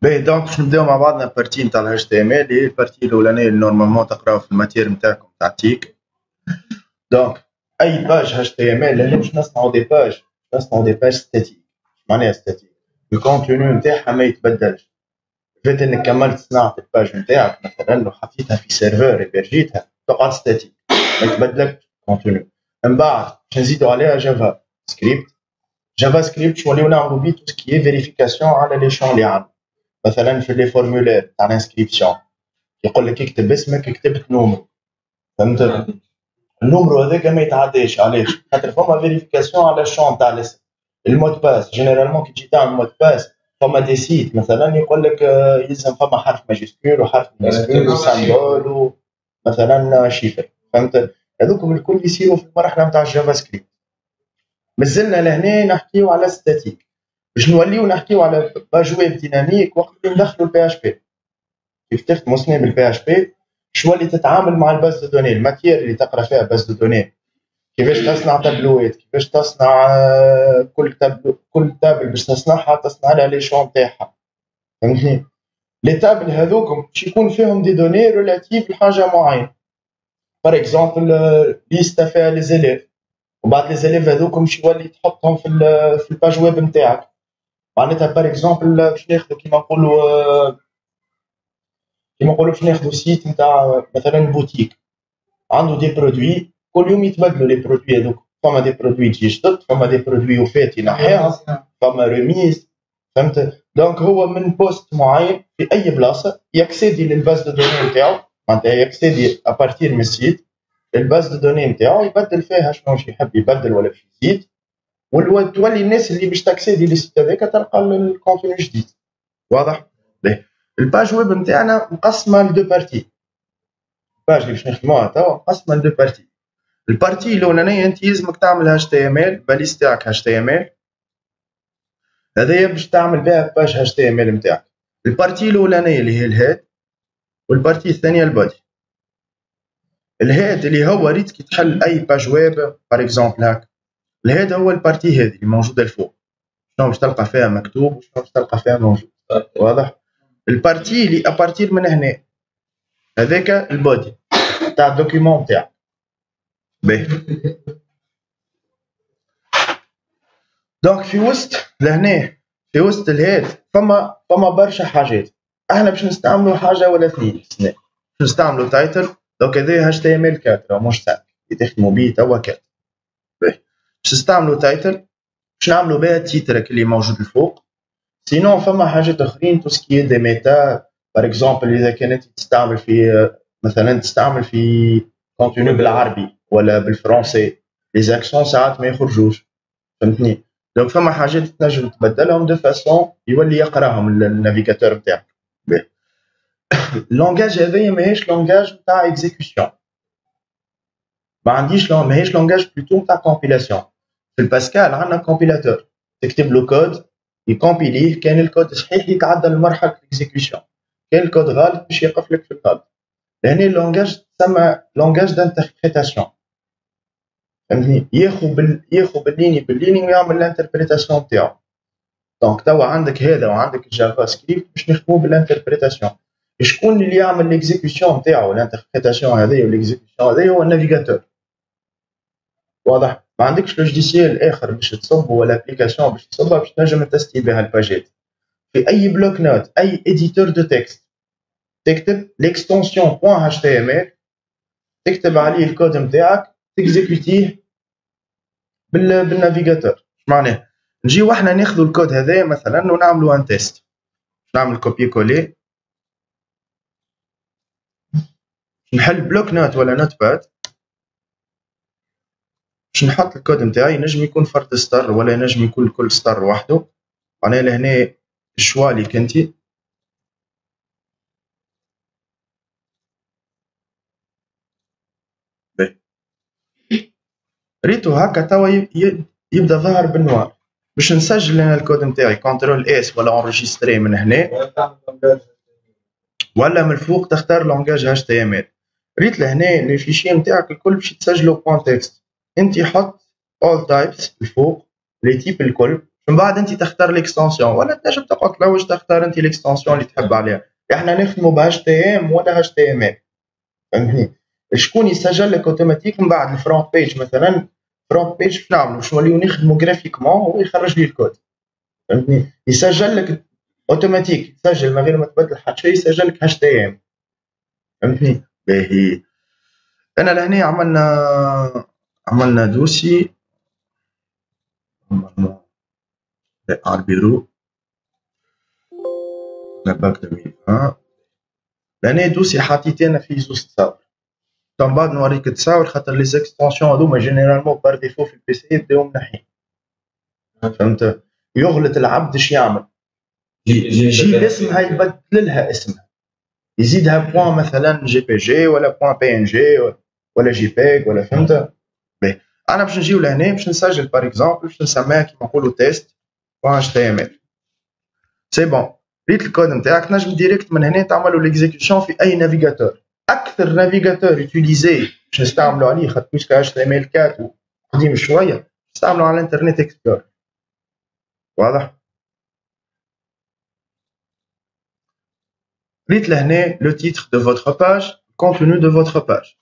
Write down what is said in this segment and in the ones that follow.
باهي دونك باش نبداو مع بعضنا البارتي نتاع ال HTML اللي هي البارتي الأولانية اللي نورمالمون تقراو في الماتير نتاعكم تاع تيك. دونك أي باج HTML اللي باش نصنعو دي باج، نصنعو دي باج ستاتيك. معناها ستاتيك الكونتوني نتاعها ما يتبدلش. فات انك كملت صناعة الباج نتاعك مثلا وحطيتها في سيرفر يبرجيتها تقعد ستاتيك ما يتبدلكش الكونتوني. من بعد باش نزيدو عليها جافا سكريبت. جافا سكريبت شو نوليو نعملو بيه تو سكي فيريفيكاسيون على لي شون اللي عندنا. مثلا في لي فورمولير تاع الانسكريبسيون يقول لك اكتب اسمك كتبت نومرو، فهمت؟ النومرو هذاك ما يتعداش، علاش؟ خاطر فما فيريفيكاسيون على الشون تاع الاسم. المود باس جينيرالمون كي تجي تعمل مود باس فما دي سيت مثلا يقول لك يلزم فما حرف ماجيسكول وحرف ماجيسكول وسامبول ومثلا شيفر، فهمت؟ هذوكم الكل يصيروا في المرحله نتاع الجافا سكريبت. مازلنا لهنا نحكيو على ستاتيك، باش نوليو نحكيو على باج ويب ديناميك وقت اللي ندخلوا البي اش بي. كيف تخدموا سنين بالبي اش بي شو اللي تتعامل مع الباز دو دوني، الماتير اللي تقرا فيها باز دو دوني، كيفاش تصنع تابلوات، كيفاش تصنع كل تابل باش تصنعها تصنع لها لي شون تاعها، فهمتني؟ لي تابل هذوكم باش يكون فيهم دي دوني ريلاتيف لحاجه معينه. بار اكزومبل ليستا فيها لي زيليف، وبعد لي زيليف هذوكم باش يولي تحطهم في الباج ويب نتاعك. معناتها بار اكزومبل باش ناخذ كيما نقولوا باش ناخذ سيت نتاع مثلا بوتيك عنده دي برودوي كل يوم يتبدلوا لي برودوي هذوك، فما دي برودوي تجي جدد، فما دي برودوي وفات ينحيهم، فما ريميز، فهمت؟ دونك هو من بوست معين في اي بلاصه يكسيدي للباز دو دوني نتاعو، معناتها يكسيدي ابارتير من السيت الباز دو دوني نتاعو يبدل فيها شنو يحب يبدل ولا باش يزيد، وتولي الناس اللي باش تاكسيدي للسيت هذاك تلقى الكونتوني جديد. واضح؟ باهي. الباج ويب نتاعنا مقسمه لدو بارتي. الباج اللي باش نخدموها توا مقسمه لدو بارتي. البارتي الاولانيه انت يلزمك تعمل اتش تي ام ال باليس تاعك اتش تي ام ال، هذايا باش تعمل بها باج اتش تي ام ال نتاعك. البارتي الاولانيه اللي هي الهيد، والبارتي الثانيه البودي. الهيد اللي هو ريت كي تحل اي باج ويب بار اكزومبل هاك، الهيد هو البارتي هذه اللي موجوده الفوق، شنو باش تلقى فيها مكتوب وشنو باش تلقى فيها موجود. واضح؟ البارتي اللي ابارتير من هنا هذاك البودي تاع الدوكيومون تاعك. باهي. دونك في وسط لهنا في وسط الهيد فما برشا حاجات. احنا باش نستعملوا حاجه ولا اثنين باش نستعملوا تايتل. دونك هذا اتش تي ام ال 4 مش 5 اللي تخدموا به توا 4. باهي. باش نستعملوا تايتل باش نعملوا بها التيترك اللي موجود الفوق. سينون فما حاجات اخرين تو سكي دي ميتا، بار اكزومبل اذا كانت تستعمل في مثلا تستعمل في كونتوني بالعربي ولا بالفرنسي لي زاكسون ساعات ما يخرجوش، فهمتني؟ دونك فما حاجات تنجم تبدلهم دو فاسون يولي يقراهم النافيغاتور نتاعك. اللونجاج هذايا ماهيش لونجاج نتاع اكزيكيوشن، ما عنديش ماهيش لونجاج بلوتو نتاع كومبيلاسيون. في الباسكال عندنا كومبيلاتور تكتب له كود يكومبيليه، كان الكود صحيح يتعدى لمرحله الاكزيكيوشن، كان الكود غلط باش يوقف لك في الغلط. لهنا اللونجاج تسمى لونجاج دانتربريتاسيون، فهمتني؟ ياخذ بالليني ويعمل الانتربريتاسيون تاعو. دونك توا عندك هذا وعندك الجافا سكريبت باش نخدموا بالانتربريتاسيون. شكون اللي يعمل ليكزيكيوشن تاعو الانتربريتاسيون هذايا وليكزيكيوشن هذايا هو النافيغاتور. واضح؟ ما عندكش لوجيسيال اخر باش تصبه ولا ابليكاسيون باش تصبها باش تنجم تستي بها الباجات. في اي بلوك نوت اي اديتور دو تكست تكتب ليكستونسيون بوان اتش تي ام ال، تكتب عليه الكود نتاعك تكزيكوتيه بالنافيغاتور. اش معناه؟ نجيو احنا ناخذوا الكود هذايا مثلا ونعملوا ان تيست. نعمل كوبي كولي، نحل بلوك نوت ولا نوت باد باش نحط الكود نتاعي. نجم يكون فرد ستار ولا نجم يكون كل ستار وحده، معناها لهنا الشوا ليك انتي. ريتو هكا توا يبدا ظاهر بالنوار. باش نسجل انا الكود نتاعي كونترول اس ولا اونريجستري من هنا، ولا من الفوق تختار لونجاج اتش تي ام ال. ريت لهنا لي فيشي نتاعك الكل باش يتسجلوا بوان تكست، انت حط اول تايبس الفوق لي تيب الكل من بعد انت تختار الاكستنسيون، ولا تنجم تقعد تلوج تختار انت الاكستنسيون اللي تحب عليها. احنا نخدموا ب HTML ولا HTML، فهمتني؟ شكون يسجل لك اوتوماتيك من بعد الفرونت بيج مثلا. فرونت بيج باش نعملوا باش نوليو نخدموا جرافيكمون، هو يخرج لي الكود، فهمتني؟ يسجل لك اوتوماتيك، تسجل من غير ما تبدل حتى شيء، يسجل لك HTML، فهمتني؟ باهي. انا لهنا عملنا دوسي على البيرو باك 2020. لهنا دوسي حطيت انا فيه زوج تصاور، من بعد نوريك التصاور، خاطر لي زيكستونسيون هذوما جينيرالمون بار ديفو في البي سي يبداو منحين، فهمت؟ يغلط العبد اش يعمل؟ يجيب اسمها يبدل لها اسمها، يزيدها بوان مثلا جي بي جي ولا بوان بي ان جي ولا جي بيج ولا، فهمت؟ باهي. انا باش نجيو لهنا باش نسجل باغ اكزومبل، باش نسميها كيما نقولوا تيست بوان اتش تي ام ال. سي بون، ريت الكود نتاعك، تنجم ديريكت من هنا تعملوا ليكزيكسيون في اي نافيغاتور. اكثر نافيغاتور يوتيليزي باش نستعملوا عليه، خاطر بيسك اتش تي ام ال 4 قديم شويه، نستعملوا على الانترنت اكسبلور. واضح؟ ريت لهنا لو تيتر دو فوتر باج، كونتوني دو فوتر باج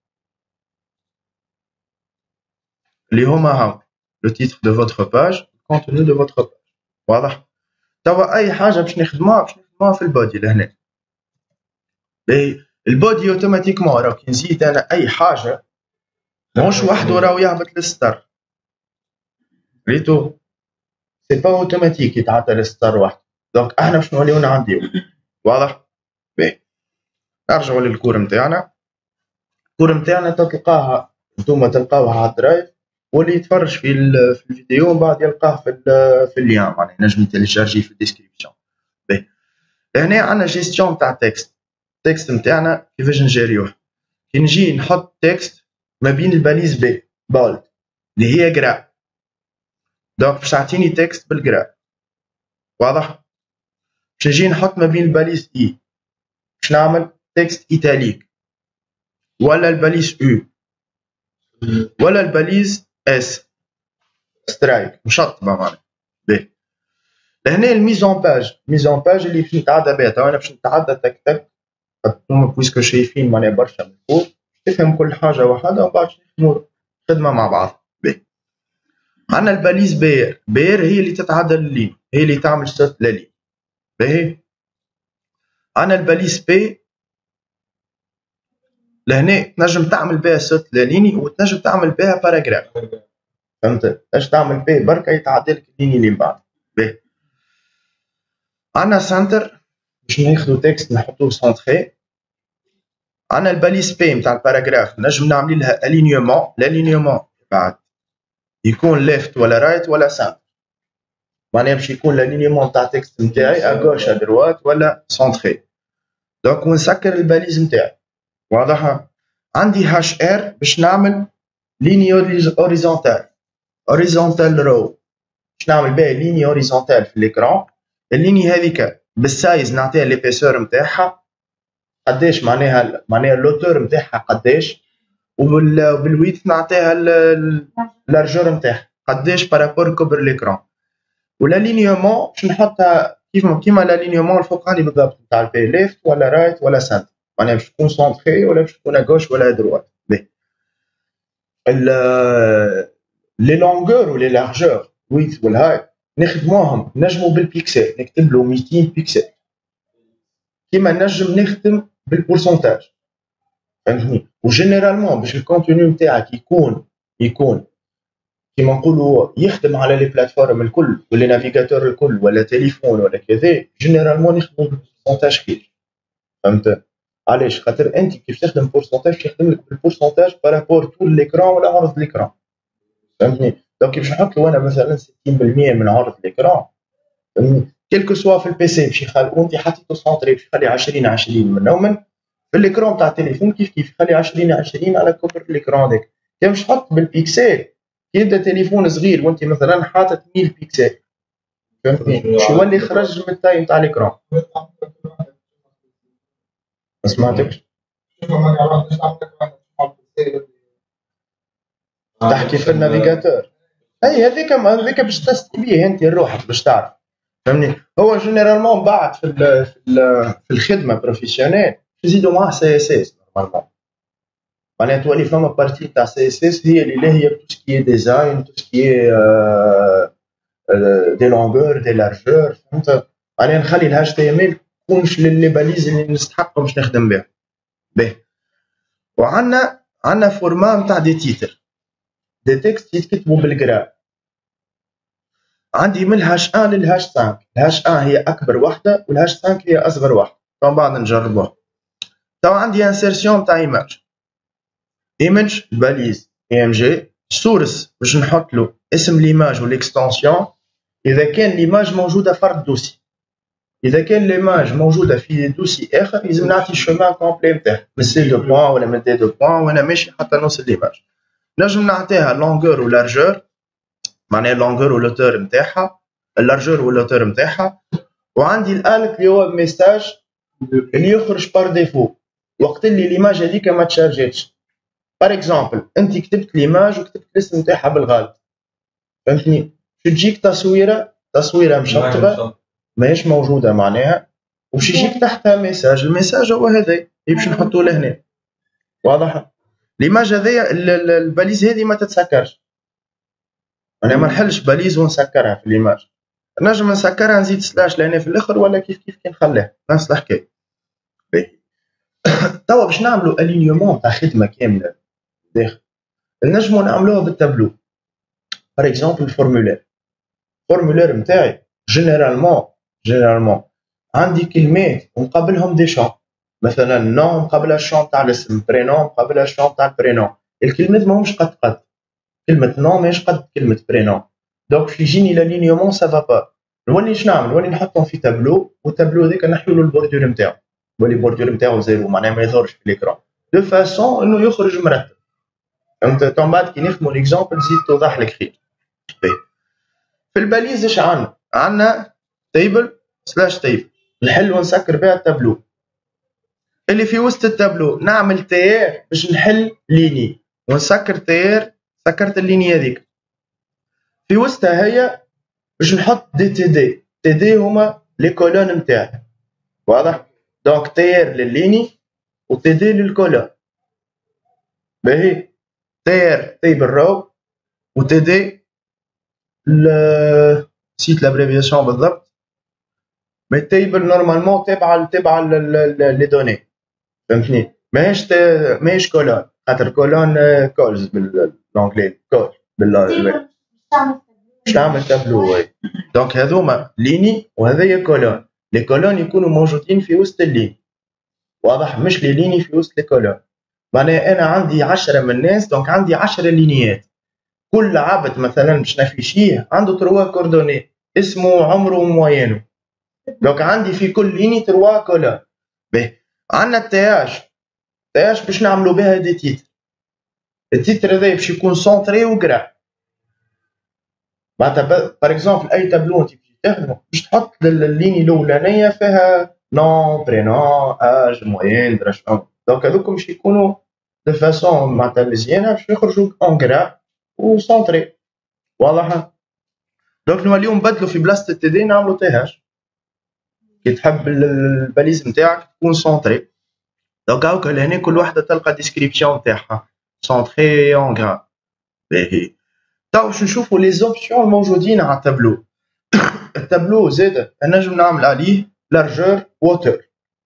اللي هما هاو، لو تيتر دو فوتر باج، كونتوني دو فوتر باج. واضح؟ توا اي حاجه باش نخدموها في البودي لهنا. باهي، البودي اوتوماتيكمون راه كي نزيد انا اي حاجه ماهوش وحده راهو يهبط للستار، ريتو سي با اوتوماتيك يتعدى للستار وحده، دونك احنا باش نوليو نعديو. واضح؟ باهي، نرجعوا للكور نتاعنا. الكور نتاعنا تلقاها نتوما تلقاوها على الدرايف، واللي يتفرج في الفيديو من بعد يلقاه في اللين، معناها نجم يتيليشارجي في الديسكريبسيون. باهي، هنا عندنا جيستيون تاع تكست. التكست نتاعنا كيفاش نجيريوه؟ كي نجي نحط تكست ما بين الباليز بي بولد اللي هي قرا، دونك باش تعطيني تكست بالقرا. واضح؟ باش نجي نحط ما بين الباليز اي، باش نعمل تكست ايتاليك، ولا الباليز او، ولا الباليز اس سترايك مشطبه معناها. باهي، لهنا الميزون باج، ميزون باج اللي باش نتعدى بها. تو انا باش نتعدى تك تك، انتوما بويسكو شايفين معناها برشا من فوق، تفهم كل حاجه وحدها ومن بعد نخدموا خدمه مع بعض. باهي، عندنا الباليز بير، بير هي اللي تتعدى للين، هي اللي تعمل صوت للين. باهي، عندنا الباليز بي، لهنا تنجم تعمل بها صوت ليني وتنجم تعمل بها باراجراف، فهمت؟ اش تعمل بيه بركه يتعدى لك الليني اللي من بعد. باهي، عندنا سنتر باش ناخذوا تكست نحطوه سونتري. عندنا الباليز بي نتاع الباراجراف، نجم نعمل لها الينيومون. الالينيومون بعد يكون ليفت ولا رايت ولا سنتر، معناها باش يكون الالينيومون تاع التكست نتاعي اغوش ادروات ولا سونتري. دونك ونسكر الباليز نتاعي. واضحه؟ عندي هاش ار باش نعمل ليني اوريزونتال، اوريزونتال رو، باش نعمل بها ليني اوريزونتال في الاكران. الليني هذيك بالسايز نعطيها ليبيسور نتاعها قداش، معناها اللوتور نتاعها قداش، وبالويدث نعطيها اللارجور نتاعها قداش بارابور كبر الاكران. والالينيومون باش نحطها كيما الالينيومون الفوقاني بالضبط نتاع البي، ليفت ولا رايت ولا سنتر، معناها باش تكون سونتري ولا باش تكون اغوش ولا ادروات. لي لونغور ولي لارجور ويدث والهايت نخدموهم نجمو بالبيكسل، نكتب له 200 بيكسل كيما نجم نخدم بالبورسونتاج، فهمتني؟ وجينيرالمون باش الكونتوني نتاعك يكون كيما نقولوا يخدم على لي بلاتفورم الكل ولا نافيغاتور الكل ولا تليفون ولا كذا، جينيرالمون يخدموا بالبورسونتاج خير، فهمت؟ علاش؟ خاطر انت كيف تخدم بورسونتاج يخدم لك بالبورسونتاج بارابور طول ليكران ولا عرض ليكران، فهمتني؟ دونك كيفاش نحط له انا مثلا 60% من عرض الاكران، فهمتني؟ كيلكو سوا في البي سي باش يخلي، وانت حطيته سونتري باش يخلي 20 من نوما، في الاكران تاع التليفون كيف يخلي 20 على كبر الاكران هذاك. كان باش تحط بالبيكسل كي يبدا تليفون صغير وانت مثلا حاطط 1000 بيكسل، فهمتني؟ باش يولي خرج من التايم تاع الاكران. ما سمعتكش؟ تحكي في النافيغاتور. اي هذيك باش تستي بيه انت لروحك باش تعرف، فهمني. هو جينيرالمون بعد في الخدمه بروفيسيونيل يزيدوا معاه سي اس اس نورمالمون، معناها تولي فما بارتي تاع سي اس اس هي اللي هي تو سكي ديزاين تو سكي دي لونغور دي لارجور، فهمت. معناها نخلي الهاش تي ام ال تكونش لي باليز اللي نستحقهم باش نخدم بها. باهي، وعندنا فورما نتاع دي تيتر، دي تكست يتكتبوا بالقرا. عندي من الهاش 1 للهاش 5. الهاش 1 هي اكبر وحده والهاش 5 هي اصغر وحده. فمن بعد نجربوها. تو عندي انسيرسيون تاع ايماج باليز اي ام جي سورس باش نحط له اسم ليماج والاكستنسيون. اذا كان ليماج موجوده فرد دوسي، اذا كان ليماج موجوده في دوسي اخر لازم نعطي الشومان كومبلي نتاعها من سي دو بوان ولا من دي دو بوان وانا ماشي حتى نوصل ليماج. نجم نعطيها لونغور و لارجور، معناها لونغور و لوتور نتاعها، اللارجور و لوتور نتاعها. وعندي الالك اللي هو ميساج اللي يخرج بار ديفو وقت اللي ليماج هذيك ما تشارجيتش. بار اكزومبل انت كتبت ليماج وكتبت الاسم نتاعها بالغلط، فهمتني، تجيك تصويره مشطبه ماهيش موجوده معناها، وش يجيك تحتها ميساج. الميساج هو هذا اللي باش نحطوه لهنا، واضح. ليماج هذيا الباليز هذه ما تتسكرش، انا ما نحلش باليز ونسكرها في ليماج. نجم نسكرها نزيد سلاش لهنا في الاخر ولا كيف كي نخليها نفس الحكايه. توا باش نعملوا الينيومون تاع خدمه كامله داخل، نجموا نعملوها بالتابلو. بار اكزومبل الفورمولير نتاعي جينيرالمون عندي كلمات ومقابلهم دي شون، مثلا نون مقابلها الشون تاع الاسم، برينون مقابلها الشون تاع البرينون. الكلمات ماهمش قد كلمه نون ماهيش قد كلمه برينون، دونك باش يجيني لالينيومون سافا با. نولي اش نعمل، نولي نحطهم في تابلو، والتابلو هذاك نحيو له البوردور نتاعو، يولي البوردور نتاعو زيرو معناها ما يظهرش في الاكران دو فاسون انه يخرج مرتب، فهمت. تو بعد كي نخدموا ليكزومبل زيد توضح لك خير. في الباليز اش عندنا تيبل سلاش تيبل نحل ونسكر بها التابلو. اللي في وسط التابلو نعمل تيار باش نحل ليني ونسكر تيار، سكرت الليني هذيك. في وسطها هي باش نحط دي تي دي هما لي كولون نتاعي، واضح. دونك تيار للليني و تي دي للكولون. باهي، تيار تيبل رو و تي دي نسيت لابريفياسيون بالضبط، مي تيبل نورمالمون تابعه لي دوني، فهمتني. ماهيش كولون، خاطر كولون كولز بالانجلي، كول باش تعمل تابلو. وي، دونك هذوما ليني وهذايا كولون. لي كولون يكونوا موجودين في وسط اللين، واضح، مش لي ليني في وسط لي كولون. معناها انا عندي 10 من الناس، دونك عندي 10 لينيات. كل عبد مثلا باش نافيشيه عنده 3 كوردوني، اسمه عمره وموينه، دونك عندي في كل ليني 3 كولون. باهي، عندنا التياج باش نعملوا بها دي تيتر. التيتر هذا باش يكون سونطري وقرا. معناتها بار اكزومبل اي تابلو انت باش تخدمه باش تحط الليني الاولانيه فيها نون برينون اج موين درا شنو، دونك هذوك باش يكونوا دو فاسون معناتها مزيانه باش يخرجوا اون قرا وسونطري، واضح. دونك نوليو نبدلوا في بلاصه التي دي نعملوا تي هاش كي تحب الباليز نتاعك تكون سونطري. دونك هاكا لهنا كل وحده تلقى ديسكريبسيون نتاعها سونطري اون غرا. باهي، تو باش نشوفوا لي زوبسيون الموجودين على التابلو. التابلو زاد نجم نعمل عليه لارجور ووتور،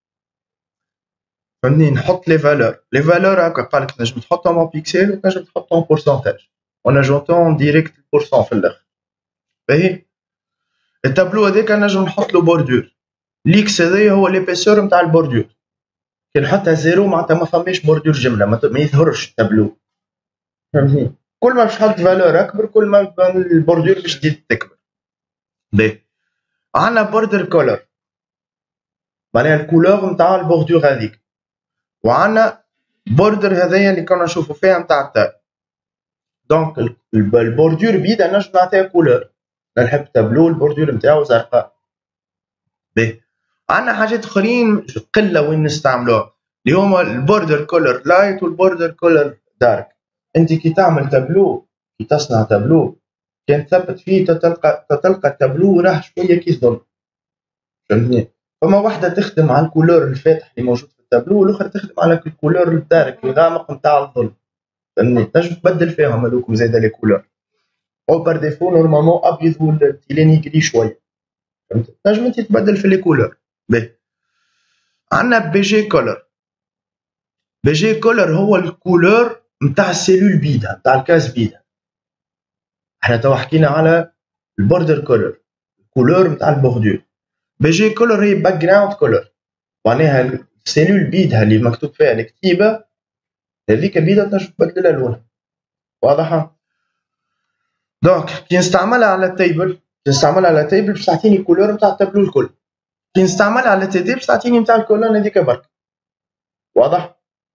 فهمتني. نحط لي فالور هاكا قالك تنجم تحطهم اون بيكسل وتنجم تحطهم بورسونتاج ونجمتهم ديريكت البورسون في الاخر. باهي، التابلو هذاك نجم نحط له بوردور. ليكس هذايا هو ليبيسور نتاع البوردور، كي نحطها زيرو معناتها ما فماش بوردور جمله، ما يظهرش التابلو، فهمتني. كل ما باش تحط فالور اكبر كل ما البوردور باش تزيد تكبر. باهي، عندنا بوردر كولر معناها الكولور نتاع البوردور هذيك، وعندنا بوردر هذايا اللي كنا نشوفوا فيها نتاع التاي. دونك البوردور بيضاء نجم نعطيها كولور، نحب تابلو البوردور نتاعو زرقاء. باهي، عندنا حاجات اخرين قله وين نستعملوها اللي هما البوردر كولر لايت والبوردر كولر دارك. انت كي تعمل تابلو، كي تصنع تابلو كان تثبت فيه تلقى التابلو راه شويه كي ظل، فهمتني؟ فما واحده تخدم على الكولور الفاتح اللي موجود في التابلو والأخرى تخدم على الكولور الدارك الغامق نتاع الظل، فهمتني؟ تنجم تبدل فيهم هذوكم زاده لي كولور، او بار ديفو نورمالمون ابيض والتيلين يقري شويه، فهمت؟ تنجم انت تبدل في لي كولور. باهي عندنا بي جي كولر. بي جي كولر هو الكولور نتاع السيلول بيدها نتاع الكاس بيدها. احنا توا حكينا على البوردر كولر، الكولور نتاع البوردور. بي جي كولر هي باك جراوند كولر، معناها السيلول بيدها اللي مكتوب فيها الكتيبه هذيك بيدها تنجم تبدلها لونها، واضحه؟ دونك كي نستعملها على التيبل، باش تعطيني الكولور نتاع التابلو الكل. كي نستعملها على تي دي باش تعطيني نتاع الكولون هذيك برك، واضح؟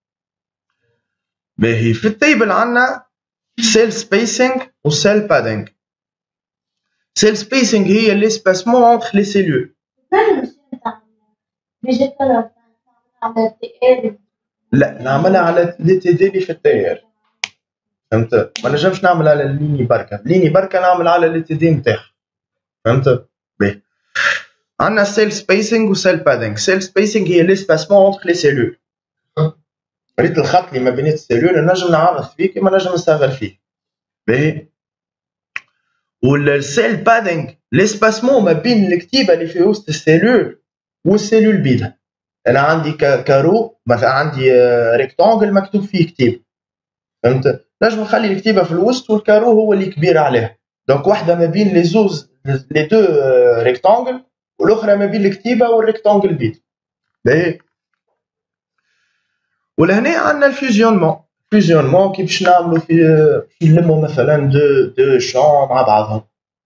باهي في التيبل عندنا سيل سبيسينغ وسيل بادينغ. سيل سبيسينغ هي ليسباسمون اونتر لي سيلول. لا نعملها على لي تي دي اللي في التيار، فهمت؟ ما نجمش نعمل على الليني بركه، الليني بركه نعمل على لي تي دي نتاعها، فهمت؟ باهي عندنا سيل سبيسينغ وسيل بادينغ. سيل سبيسينغ هي ليسباسمون اونتر لي سيلول، ريت الخط اللي ما بين السيلول نجم نعرض فيه كيما نجم نصغر فيه. باهي والسيل بادينغ ليسباسمون ما بين الكتيبه اللي في وسط السيلول والسيلول بيدها. انا عندي كارو مثلا، عندي ريكتانجل مكتوب فيه كتيب، فهمت؟ نجم نخلي الكتيبه في الوسط والكارو هو اللي كبير عليها، دونك واحده ما بين لي زوز لي دو ريكتانجل والاخرى ما بين الكتيبه والريكتانجل بيد. باهي ولهنا عندنا الفيزيونمون. فيزيونمون كي باش نعملوا في نلموا مثلا دو شون مع بعضهم.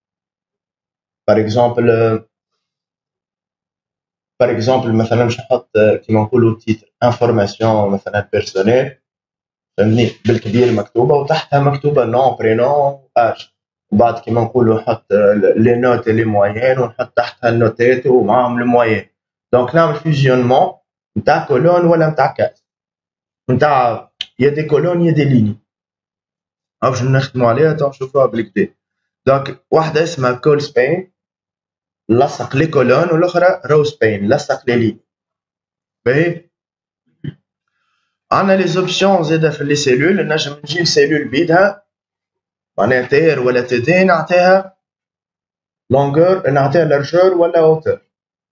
بار اكزومبل مثلا باش نحط كيما نقولوا تيتر انفورماسيون مثلا بيرسونيل، فهمتني؟ بالكبير مكتوبه وتحتها مكتوبه نون برينون اج، وبعد كيما نقولوا نحط لي نوت لي موين ونحط تحتها النوتات ومعاهم الموين. دونك نعمل فيزيونمون نتاع كولون ولا نتاع كاس، نتاع يا دي كولون يا دي ليني، باش نخدموا عليها تو نشوفوها بالكدا. دونك واحده اسمها كول سبين لصق لي كولون والاخرى رو سبين لصق لي لين. باهي عندنا لي زوبسيون زاده في لي سيلول. نجم نجيب سيلول بيدها معناها تير ولا تي دي نعطيها لونغور، نعطيها لارجور ولا اوتور،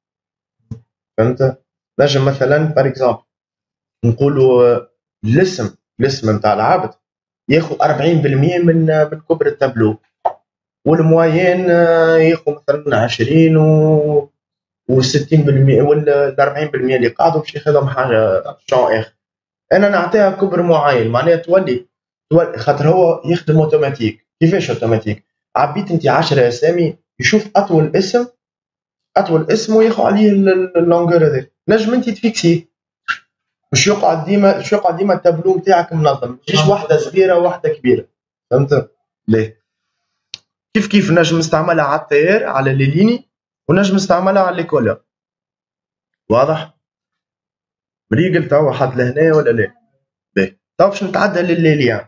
فهمت؟ نجم مثلا بار اكزومبل نقولوا الاسم نتاع العبد ياخذ 40% من كبر التابلو، والموايين ياخذ مثلا 20 و 60% ولا 40% اللي قاعدوا باش ياخذهم حاجه شون اخر. انا نعطيها كبر معين معناها تولي خاطر هو يخدم اوتوماتيك. كيفاش اوتوماتيك؟ عبيت انت 10 اسامي يشوف اطول اسم وياخذ عليه اللونغور هذاك. نجم انت تفيكسيه باش يقعد ديما التابلو نتاعك منظم، مش واحده صغيره وواحده كبيره، فهمت؟ ليه؟ كيف نجم نستعملها على التيار على لي ليني ونجم نستعملها على لي كولر، واضح؟ مريقل توا حد لهنا ولا لا؟ باهي توا باش نتعدى للي ليان،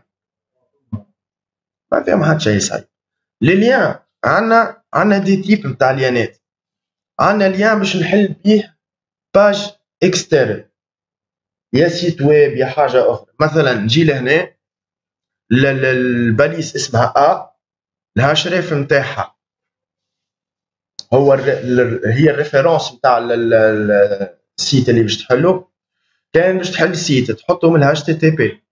ما فيهم حد شيء صعيب. لي ليان عندنا دي تيب نتاع ليانات. عندنا ليان باش نحل بيه باج اكسترن يا سيت ويب يا حاجه اخرى. مثلا نجي لهنا الباليس اسمها ا، الهاش ريف نتاعها هو هي الريفيرونس نتاع السيت اللي باش تحله. كان باش تحل سيت تحطه من الهاش تي تي بي،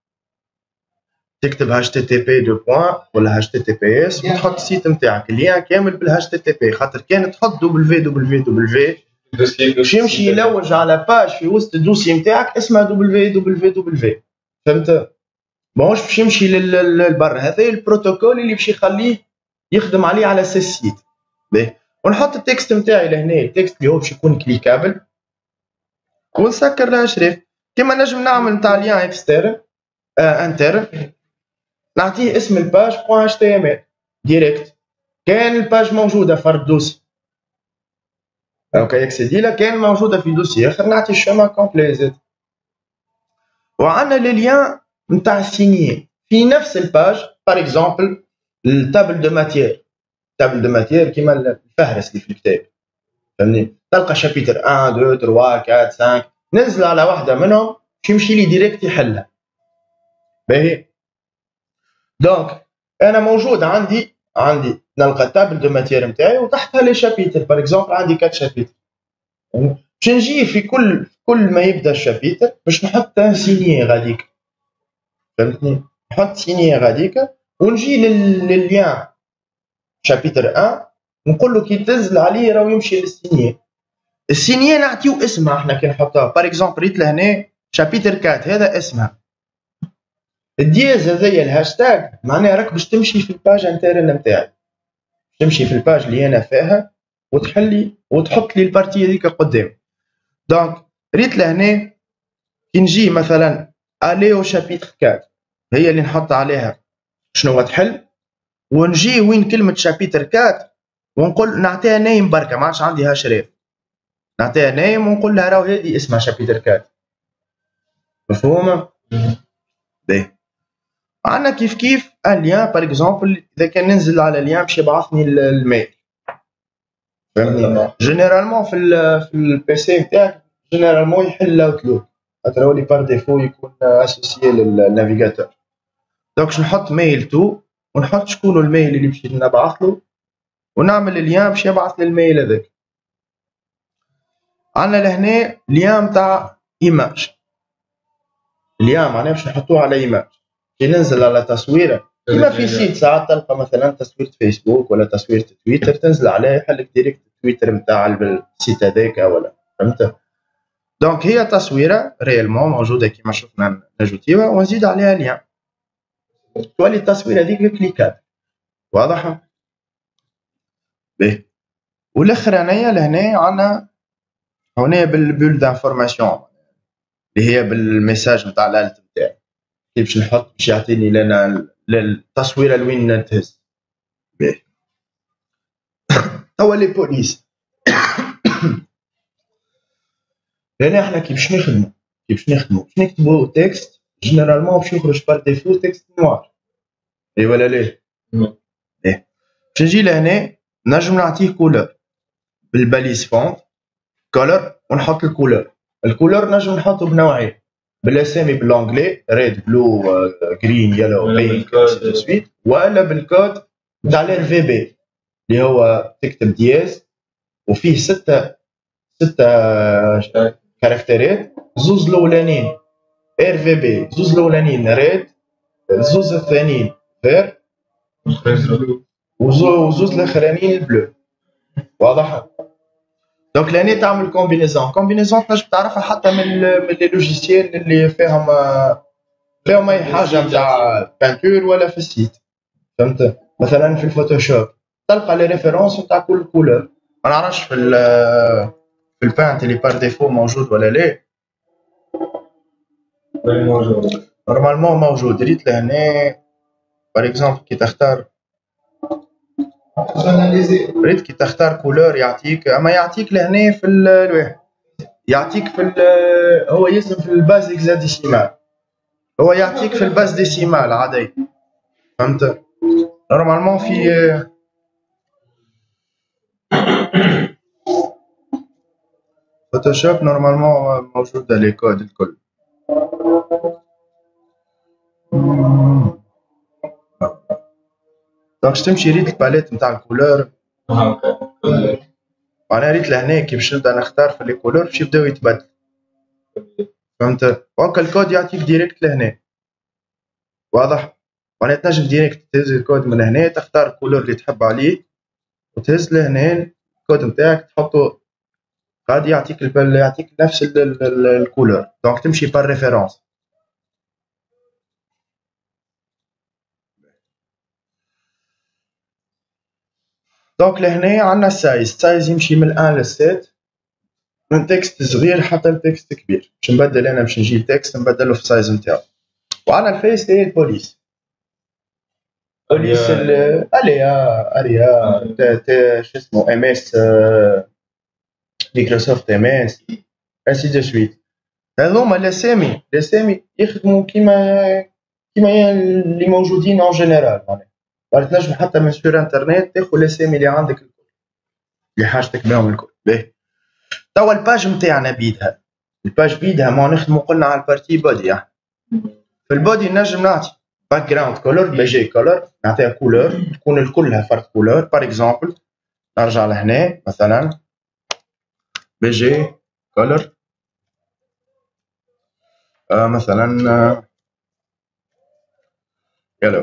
تكتب هاش تي تي بي دو بوان ولا هاش تي تي بي اس وتحط السيت نتاعك اللين كامل بالهاش تي تي بي، خاطر كان تحط www باش يمشي يلوج على باج في وسط الدوسي نتاعك اسمها www، فهمت؟ ماهوش باش يمشي للبر. هذا البروتوكول اللي باش يخليه يخدم عليه على اساس سيت. باهي ونحط التكست نتاعي لهنا، التكست اللي هو باش يكون كليكابل ونسكر لها شريف كيما نجم نعمل نتاع ليان اكسترن انترن، نعطيه اسم الباج بوان اتش تي ام ال ديريكت. كان الباج موجوده فرد دوسي دونك يكسيدي لها، كان موجوده في دوسي اخر نعطي الشما كومبلي زاد. وعندنا لي ليان نتاع سينيي في نفس الباج. بار اكزومبل التابل دو ماتيير، تابل دو ماتيير كيما الفهرس اللي في الكتاب، فهمني؟ تلقى شابيتر 1 2 3 4 5، ننزل على واحده منهم باش يمشي لي ديريكت يحلها. باهي، دونك انا موجود عندي نلقى تابل دو ماتيير نتاعي وتحتها لي شابيتر. باغ اكزومبل عندي 4 شابيتر، باش نجي في كل ما يبدا الشابيتر باش نحط ان سيني غاديك، فهمتني؟ نحط سيني غاديك ونجي للليان شابيتر 1 ونقول له كي تنزل عليه راهو يمشي للسيني. السيني نعطيو اسمها احنا كي نحطها. باغ اكزومبل ريت لهنا شابيتر 4 هذا اسمها الدياز، هذايا الهاشتاج معناها راك باش تمشي في الباج انترن نتاعي، تمشي في الباج اللي انا فيها وتحلي وتحط لي البارتي هذيك قدام. دونك ريت لهنا كي نجي مثلا اليو شابيتر 4 هي اللي نحط عليها شنو تحل، ونجي وين كلمه شابيتر 4 ونقول نعطيها نايم بركه، ما عادش عندي هاشريف، نعطيها نايم ونقول لها راهو هذه اسمها شابيتر 4. مفهومه؟ باهي، عندنا كيف اليان باغ اكزومبل اذا كان ننزل على اليان باش يبعثني الميل، فهمتني؟ جينيرالمون في البي سي نتاعك جينيرالمون يحل الاوتلوك، خاطر هو اللي بار ديفو يكون اسوسيي للنافيغاتور. دونك نحط ميل تو ونحط شكون الميل اللي باش نبعث له ونعمل اليان باش يبعث للميل هذاك. عندنا لهنا اليان تاع ايماج، اليان معناها باش نحطوه على ايماج. كي ننزل على تصويره كيما في سيت ساعات تلقى مثلا تصويره فيسبوك ولا تصويره تويتر تنزل عليه يحلك ديريكت تويتر نتاع السيت هذاك ولا، فهمت؟ دونك هي تصويره ريالمون موجوده كيما شفنا نجوتيوها ونزيد عليها اليان تولي التصويره هذيك كليكات. واضحه؟ باهي، والاخرانيه لهنا عندنا هنا بالبول دانفورماسيون اللي هي بالميساج نتاع الالت نتاعي، كيف باش نحط باش يعطيني لنا التصويره لوين تهز. باهي، توا لي بوليس هنا احنا كي باش نخدمو باش نكتبو تكست جينيرالمون باش يخرج بار ديفو تكست نوار، اي ولا ليه؟ ايه، باش نجي لهنا نجم نعطيه كولور بالباليس فونت كولور ونحط الكولور نجم نحطو بنوعين، بالاسامي بالانجلي ريد بلو جرين يلو بينك سويت، ولا بالكود نتاع الار في بي اللي هو تكتب دياز وفيه ستة كاركترات، زوز الاولانيين ار في بي، زوز الاولانيين ريد، زوز الثانيين فير، وزوز الاخرانيين البلو. واضح؟ دونك لهنا تعمل كومبينيزون تنجم تعرفها حتى من لي لوجيسيال اللي فيهم اي حاجه نتاع بانتور ولا في السيت، فهمت؟ مثلا في الفوتوشوب تلقى لي ريفيرونس نتاع كل كولور. ما نعرفش في البانت اللي بار ديفو موجود ولا لا. نورمالمون موجود. ريت لهنا بار اكزومبل كي تختار كولور يعطيك، اما يعطيك لهنا في الواحد يعطيك في هو يسم في الباز اكزاديسيمال، هو يعطيك في الباز ديسيمال عادي، فهمت؟ نورمالمون في فوتوشوب نورمالمون موجودة لي كود الكل. دونك تمشي ريت الباليت نتاع الكولور، معناها ريت لهنا كي باش نبدا نختار في لي كولور باش يبداو يتبدل، فهمت؟ وهكا الكود يعطيك ديريكت لهنا. واضح؟ معناها تنجم ديريكت تهز الكود من هنا تختار الكولور اللي تحب عليه وتهز لهنا الكود نتاعك تحطو غادي يعطيك نفس الكولور. دونك تمشي بار ريفيرونس. دونك لهنا عندنا السايز يمشي من 1 ل 7، من تكست صغير حتى لتكست كبير. باش نبدل انا باش نجيب تكست نبدله في السايز نتاعو. وعندنا الفيس هي البوليس اريا شو اسمه ام اس مايكروسوفت ام اس انسي دو سويت. هذوما الاسامي يخدموا كيما اللي موجودين اون جينيرال، ولا تنجم حتى من سور انترنت تاخذ الاسامي اللي عندك الكل اللي حاجتك بهم الكل. باهي توا الباج نتاعنا بيدها، الباج بيدها ما نخدموا قلنا على البارتي بودي. في البودي نجم نعطي باك جراوند كولر بي جي كولر، نعطيها كولور تكون الكلها فرد كولور. بار اكزومبل نرجع لهنا مثلا بي جي كولر مثلا يلو